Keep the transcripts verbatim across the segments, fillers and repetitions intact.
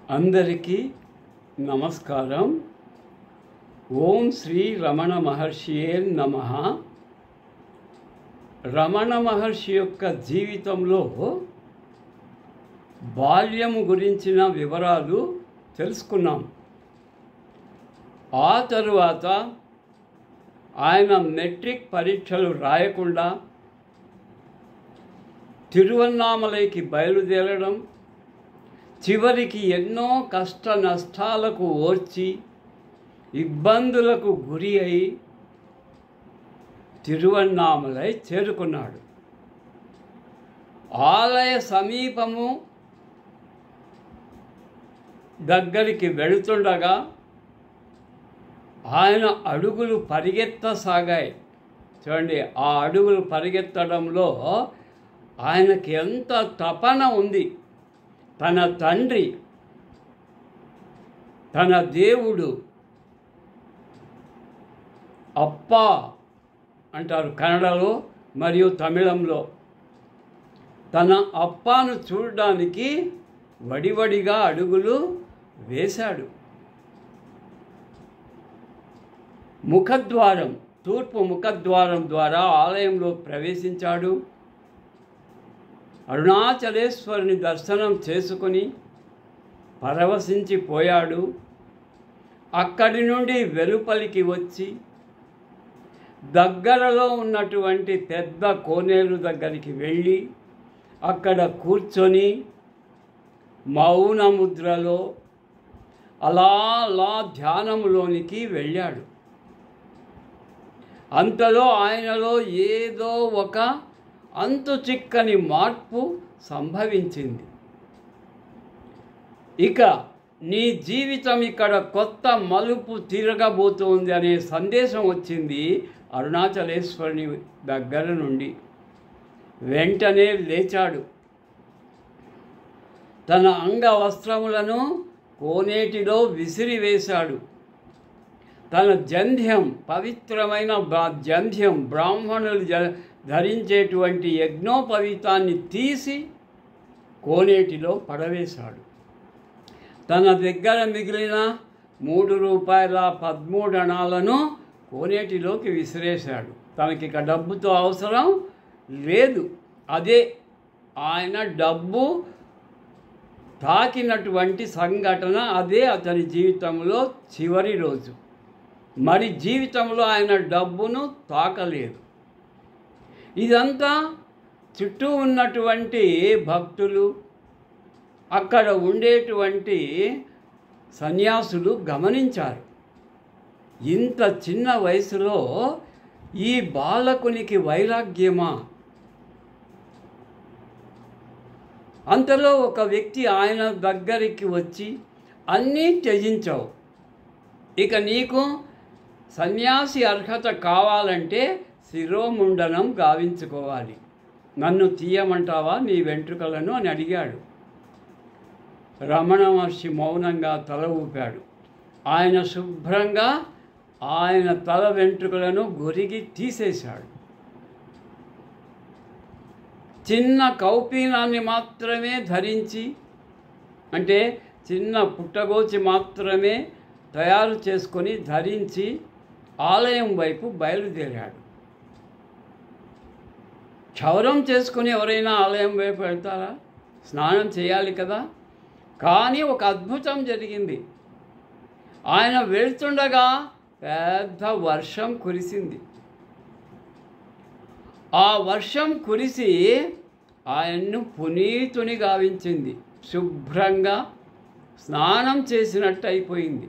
అందరికీ నమస్కారం. ఓం శ్రీ రమణ మహర్షియే నమః. రమణ మహర్షి యొక్క జీవితంలో బాల్యము గురించిన వివరాలు తెలుసుకున్నాం. ఆ తరువాత ఆయన మెట్రిక్ పరీక్షలు రాయకుండా తిరువన్నామలైకి బయలుదేరడం, చివరికి ఎన్నో కష్ట నష్టాలకు ఓర్చి ఇబ్బందులకు గురి అయి తిరువన్నామలై చేరుకున్నాడు. ఆలయ సమీపము దగ్గరికి వెళుతుండగా ఆయన అడుగులు పరిగెత్తసాగాయి. చూడండి, ఆ అడుగులు పరిగెత్తడంలో ఆయనకి ఎంత తపన ఉంది. తన తండ్రి, తన దేవుడు అప్పా అంటారు కన్నడలో మరియు తమిళంలో. తన అప్పాను చూడడానికి వడివడిగా అడుగులు వేశాడు. ముఖద్వారం, తూర్పు ముఖద్వారం ద్వారా ఆలయంలో ప్రవేశించాడు. అరుణాచలేశ్వరుని దర్శనం చేసుకుని పరవశించిపోయాడు. అక్కడి నుండి వెలుపలికి వచ్చి దగ్గరలో ఉన్నటువంటి పెద్ద కోనేరు దగ్గరికి వెళ్ళి అక్కడ కూర్చొని మౌన ముద్రలో అలా అలా ధ్యానంలోనికి వెళ్ళాడు. అంతలో ఆయనలో ఏదో ఒక అంతు చిక్కని మార్పు సంభవించింది. ఇక నీ జీవితం ఇక్కడ కొత్త మలుపు తిరగబోతోంది అనే సందేశం వచ్చింది అరుణాచలేశ్వరుని దగ్గర నుండి. వెంటనే లేచాడు. తన అంగవస్త్రములను కోనేటిలో విసిరివేశాడు. తన జంధ్యం, పవిత్రమైన జంధ్యం, బ్రాహ్మణులు జ ధరించేటువంటి యజ్ఞోపవీతాన్ని తీసి కోనేటిలో పడవేశాడు. తన దగ్గర మిగిలిన మూడు రూపాయల పదమూడు అణాలను కోనేటిలోకి విసిరేశాడు. తనకి ఇక డబ్బుతో అవసరం లేదు. అదే ఆయన డబ్బు తాకినటువంటి సంఘటన, అదే అతని జీవితంలో చివరి రోజు. మరి జీవితంలో ఆయన డబ్బును తాకలేదు. ఇదంతా చుట్టూ ఉన్నటువంటి భక్తులు, అక్కడ ఉండేటువంటి సన్యాసులు గమనించారు. ఇంత చిన్న వయసులో ఈ బాలకునికి వైరాగ్యమా? అంతలో ఒక వ్యక్తి ఆయన దగ్గరికి వచ్చి, అన్నీ త్యజించావు, ఇక నీకు సన్యాసి అర్హత కావాలంటే శిరోముండనం గావించుకోవాలి, నన్ను తీయమంటావా నీ వెంట్రుకలను అని అడిగాడు. రమణ మహర్షి మౌనంగా తల ఊపాడు. ఆయన శుభ్రంగా ఆయన తల వెంట్రుకలను గొరిగి తీసేశాడు. చిన్న కౌపీనాన్ని మాత్రమే ధరించి, అంటే చిన్న పుట్టగోచి మాత్రమే తయారు చేసుకొని ధరించి ఆలయం వైపు బయలుదేరాడు. క్షౌరం చేసుకుని ఎవరైనా ఆలయం వైపు వెళ్తారా? స్నానం చేయాలి కదా. కానీ ఒక అద్భుతం జరిగింది. ఆయన వెళ్తుండగా పెద్ద వర్షం కురిసింది. ఆ వర్షం కురిసి ఆయన్ను పునీతుని గావించింది. శుభ్రంగా స్నానం చేసినట్టు అయిపోయింది.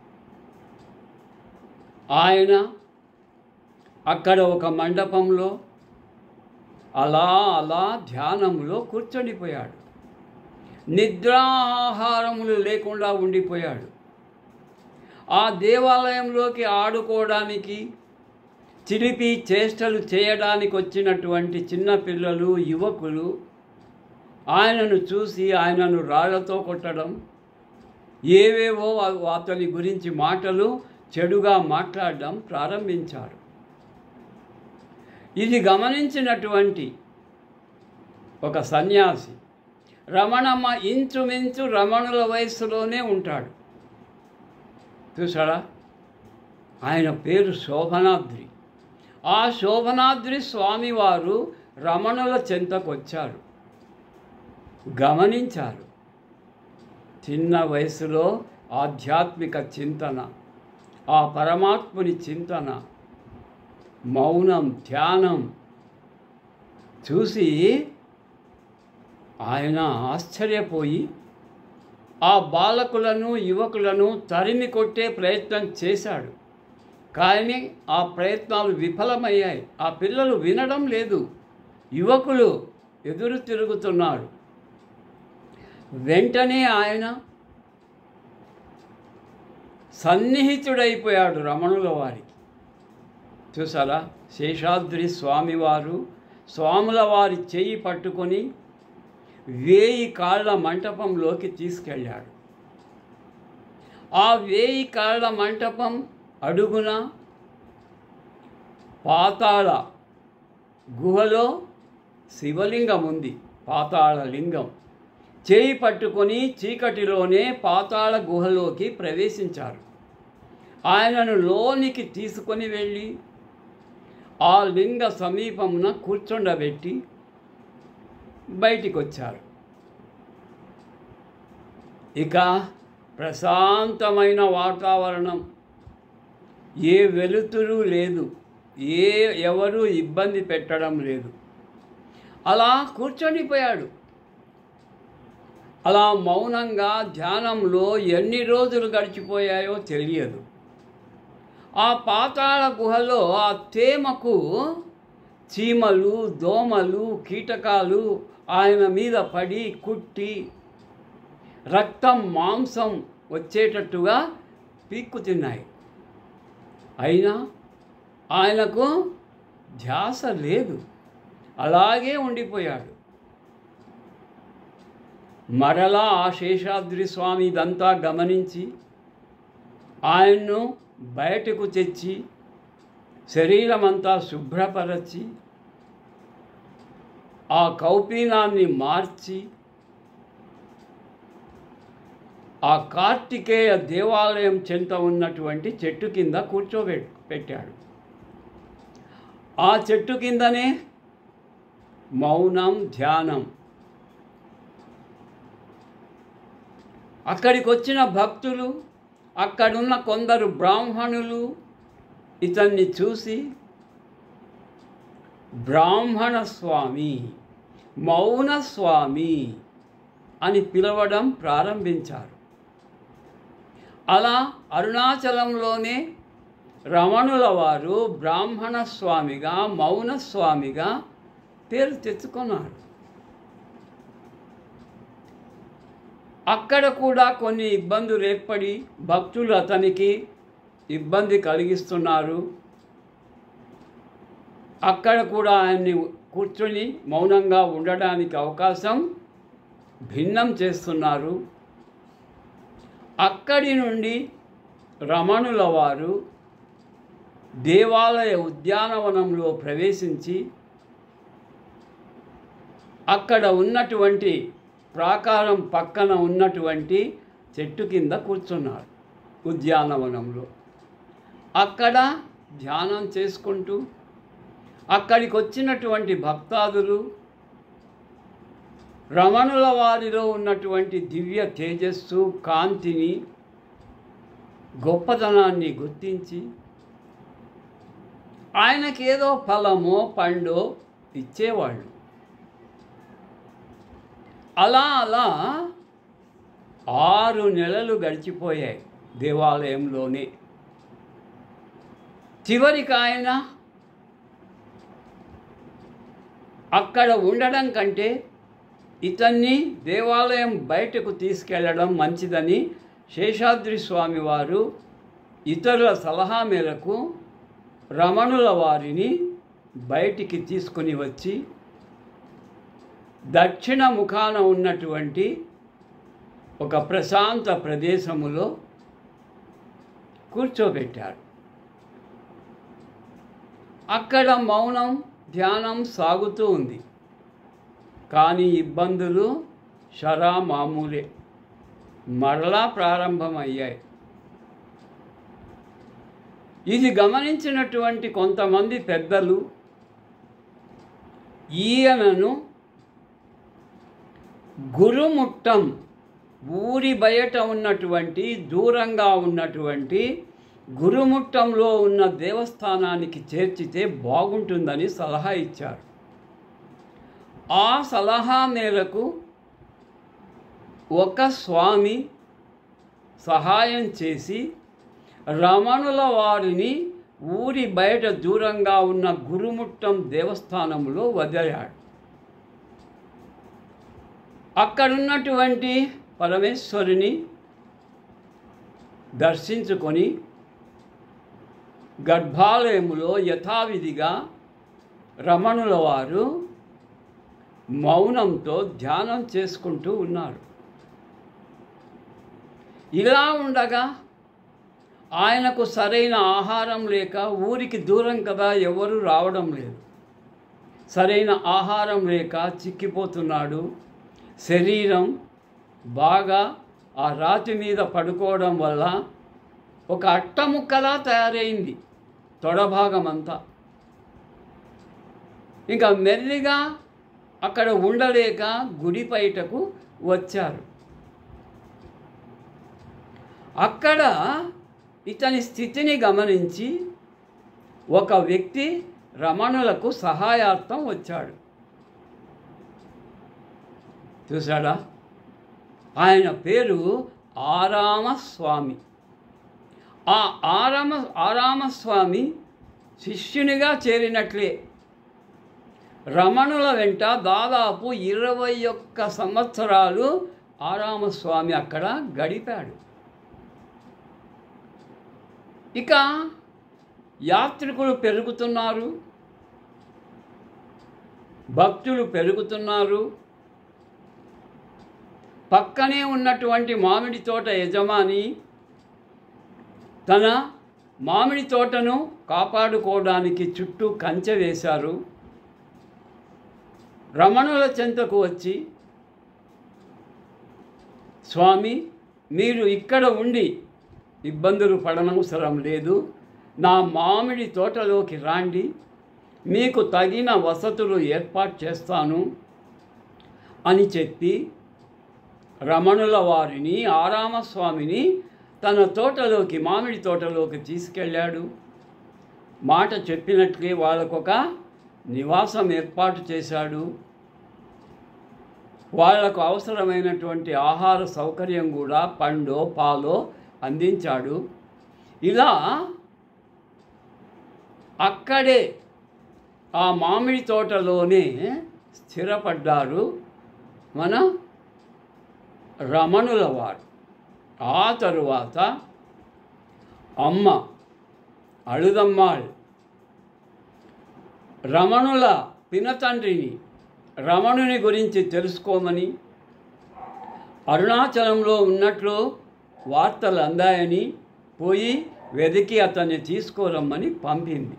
ఆయన అక్కడ ఒక మండపంలో అలా అలా ధ్యానంలో కూర్చొనిపోయాడు. నిద్రాహారములు లేకుండా ఉండిపోయాడు. ఆ దేవాలయంలోకి ఆడుకోవడానికి, చిలిపి చేష్టలు చేయడానికి వచ్చినటువంటి చిన్నపిల్లలు, యువకులు ఆయనను చూసి ఆయనను రాళ్లతో కొట్టడం, ఏవేవో అతని గురించి మాటలు చెడుగా మాట్లాడడం ప్రారంభించారు. ఇది గమనించినటువంటి ఒక సన్యాసి రమణమ్మ ఇంచుమించు రమణుల వయసులోనే ఉంటాడు. చూసారా, ఆయన పేరు శోభనాద్రి. ఆ శోభనాద్రి స్వామివారు రమణుల చెంతకొచ్చారు, గమనించారు. చిన్న వయసులో ఆధ్యాత్మిక చింతన, ఆ పరమాత్ముని చింతన, మౌనం, ధ్యానం చూసి ఆయన ఆశ్చర్యపోయి ఆ బాలకులను యువకులను తరిమి కొట్టే ప్రయత్నం చేశాడు. కానీ ఆ ప్రయత్నాలు విఫలమయ్యాయి. ఆ పిల్లలు వినడం లేదు, యువకులు ఎదురు తిరుగుతున్నారు. వెంటనే ఆయన సన్నిహితుడైపోయాడు రమణుల వారికి. చూసారా, శేషాద్రి స్వామివారు స్వాముల వారి చెయ్యి పట్టుకొని వేయి కాళ్ళ మంటపంలోకి తీసుకెళ్ళాడు. ఆ వేయి కాళ్ళ మంటపం అడుగున పాతాళ గుహలో శివలింగం ఉంది, పాతాళ లింగం. చేయి పట్టుకొని చీకటిలోనే పాతాళ గుహలోకి ప్రవేశించారు. ఆయనను లోనికి తీసుకొని వెళ్ళి ఆ లింగ సమీపమున కూర్చుండబెట్టి బయటికి వచ్చారు. ఇక ప్రశాంతమైన వాతావరణం, ఏ వెలుతురు లేదు, ఏ ఎవరు ఇబ్బంది పెట్టడం లేదు. అలా కూర్చొనిపోయాడు. అలా మౌనంగా ధ్యానంలో ఎన్ని రోజులు గడిచిపోయాయో తెలియదు. ఆ పాతాళ గుహలో ఆ తేమకు చీమలు, దోమలు, కీటకాలు ఆయన మీద పడి కుట్టి రక్తం, మాంసం వచ్చేటట్టుగా పీక్కు తిన్నాయి. అయినా ఆయనకు ధ్యాస లేదు, అలాగే ఉండిపోయాడు. మరలా ఆ శేషాద్రి స్వామి ఇదంతా గమనించి ఆయన్ను బయటకు తెచ్చి శరీరమంతా శుభ్రపరచి ఆ కౌపీనాన్ని మార్చి ఆ కార్తికేయ దేవాలయం చెంత ఉన్నటువంటి చెట్టు కింద కూర్చోబె పెట్టాడు. ఆ చెట్టు కిందనే మౌనం, ధ్యానం. అక్కడికి వచ్చిన భక్తులు, అక్కడున్న కొందరు బ్రాహ్మణులు ఇతన్ని చూసి బ్రాహ్మణ స్వామి, మౌన స్వామి అని పిలవడం ప్రారంభించారు. అలా అరుణాచలంలోనే రమణుల వారు బ్రాహ్మణ స్వామిగా, మౌన స్వామిగా పేరు తెచ్చుకున్నారు. అక్కడ కూడా కొన్ని ఇబ్బందులు ఏర్పడి భక్తులు అతనికి ఇబ్బంది కలిగిస్తున్నారు. అక్కడ కూడా ఆయన్ని కూర్చొని మౌనంగా ఉండడానికి అవకాశం భిన్నం చేస్తున్నారు. అక్కడి నుండి రమణుల వారు దేవాలయ ఉద్యానవనంలో ప్రవేశించి అక్కడ ఉన్నటువంటి ప్రాకారం పక్కన ఉన్నటువంటి చెట్టు కింద కూర్చున్నారు ఉద్యానవనంలో. అక్కడ ధ్యానం చేసుకుంటూ అక్కడికి వచ్చినటువంటి భక్తాదులు రమణుల వారిలో ఉన్నటువంటి దివ్య తేజస్సు, కాంతిని, గొప్పతనాన్ని గుర్తించి ఆయనకేదో ఫలమో పండో ఇచ్చేవాళ్ళు. అలా అలా ఆరు నెలలు గడిచిపోయాయి దేవాలయంలోనే. చివరికి ఆయన అక్కడ ఉండడం కంటే ఇతన్ని దేవాలయం బయటకు తీసుకెళ్ళడం మంచిదని శేషాద్రి స్వామి వారు ఇతరుల సలహా మేరకు రమణుల వారిని బయటికి తీసుకుని వచ్చి దక్షిణ ముఖాన ఉన్నటువంటి ఒక ప్రశాంత ప్రదేశములో కూర్చోబెట్టారు. అక్కడ మౌనం, ధ్యానం సాగుతూ ఉంది. కానీ ఇబ్బందులు షరా మామూలే మరలా ప్రారంభమయ్యాయి. ఇది గమనించినటువంటి కొంతమంది పెద్దలు ఈయనను గురుముట్టం, ఊరి బయట ఉన్నటువంటి దూరంగా ఉన్నటువంటి గురుముట్టంలో ఉన్న దేవస్థానానికి చేర్చితే బాగుంటుందని సలహా ఇచ్చారు. ఆ సలహా మేరకు ఒక స్వామి సహాయం చేసి రమణుల వారిని ఊరి బయట దూరంగా ఉన్న గురుముట్టం దేవస్థానంలో వదిలాడు. అక్కడున్నటువంటి పరమేశ్వరుని దర్శించుకొని గర్భాలయములో యథావిధిగా రమణుల వారు మౌనంతో ధ్యానం చేసుకుంటూ ఉన్నారు. ఇలా ఉండగా ఆయనకు సరైన ఆహారం లేక, ఊరికి దూరం కదా ఎవరు రావడం లేదు, సరైన ఆహారం లేక చిక్కిపోతున్నాడు. శరీరం బాగా ఆ రాతి మీద పడుకోవడం వల్ల ఒక అట్టముక్కలా తయారైంది తొడభాగం అంతా. ఇంకా మెల్లిగా అక్కడ ఉండలేక గుడి బయటకు వచ్చారు. అక్కడ ఇతని స్థితిని గమనించి ఒక వ్యక్తి రమణులకు సహాయార్థం వచ్చాడు. చూశాడా? ఆయన పేరు ఆరామస్వామి. ఆ ఆరామ ఆరామస్వామి శిష్యునిగా చేరినట్లే రమణుల వెంట దాదాపు ఇరవై ఒక్క సంవత్సరాలు ఆరామస్వామి అక్కడ గడిపాడు. ఇక యాత్రికులు పెరుగుతున్నారు, భక్తులు పెరుగుతున్నారు. పక్కనే ఉన్నటువంటి మామిడి తోట యజమాని తన మామిడి తోటను కాపాడుకోవడానికి చుట్టూ కంచె వేశారు. రమణుల చెంతకు వచ్చి, స్వామి మీరు ఇక్కడ ఉండి ఇబ్బందులు పడనవసరం లేదు, నా మామిడి తోటలోకి రాండి, మీకు తగిన వసతులు ఏర్పాటు చేస్తాను అని చెప్పి రమణుల వారిని, ఆరామస్వామిని తన తోటలోకి, మామిడి తోటలోకి తీసుకెళ్ళాడు. మాట చెప్పినట్లే వాళ్ళకొక నివాసం ఏర్పాటు చేశాడు. వాళ్లకు అవసరమైనటువంటి ఆహార సౌకర్యం కూడా పండో పాలో అందించాడు. ఇలా అక్కడే ఆ మామిడి తోటలోనే స్థిరపడ్డారు మన రమణుల వారు. ఆ తరువాత అమ్మ అళుదమ్మాళ్ రమణుల పినతండ్రిని, రమణుని గురించి తెలుసుకోమని, అరుణాచలంలో ఉన్నట్లు వార్తలు అందాయని పోయి వెతికి అతన్ని తీసుకురమ్మని పంపింది.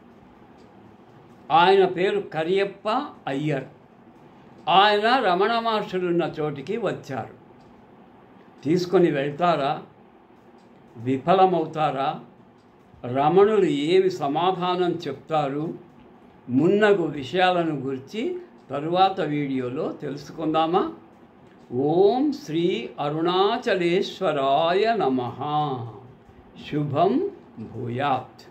ఆయన పేరు కరియప్ప అయ్యర్. ఆయన రమణ మహర్షులున్న చోటికి వచ్చారు. తీసుకొని వెళ్తారా? విఫలమవుతారా? రమణులు ఏమి సమాధానం చెప్తారు? మున్నగు విషయాలను గురించి తరువాత వీడియోలో తెలుసుకుందామా? ఓం శ్రీ అరుణాచలేశ్వరాయ నమః. శుభం భూయాత్.